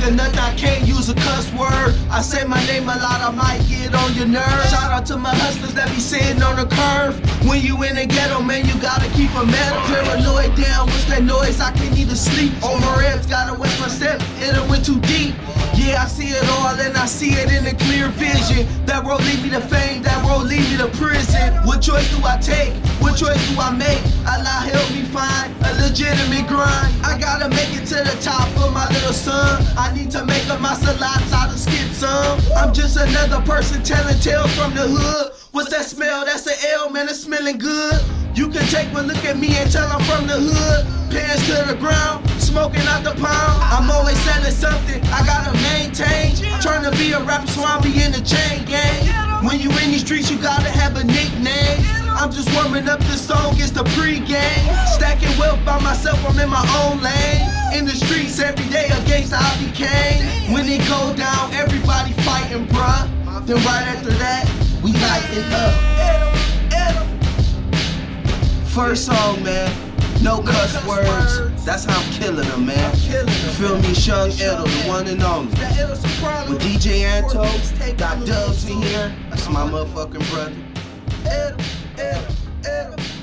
nigga nothing, I can't use a cuss word. I say my name a lot, I might get on your nerves. Shout out to my hustlers that be sitting on the curve. When you in the ghetto, man, you gotta keep a metal. Paranoid down, what's that noise? I can't even sleep. Over ribs, gotta watch my step, it went too deep. Yeah, I see it all and I see it in a clear vision. That road lead me to fame, that road lead me to prison. What choice do I take? What choice do I make? Allah help me find a legitimate grind. I gotta make it to the top of my little son. I need to make up my salats out of skip some. I'm just another person telling tales from the hood. What's that smell? That's an L, man, it's smelling good. You can take one look at me and tell I'm from the hood. Pants to the ground, smoking out the pound. I'm always selling something, I gotta maintain. Trying to be a rapper, so I'll be in the chain gang. When you in these streets, you gotta have a nickname. I'm just warming up this song, it's the pre-game. Stacking wealth by myself, I'm in my own lane. In the streets every day, a gangsta I became. When it go down, everybody fighting, bruh. Then right after that, we lighting up. First song, man, no cuss words. That's how I'm killing them, man. Feel me, Young Edo, the one and only. With DJ Anto, got Dubs in here. That's my motherfucking brother.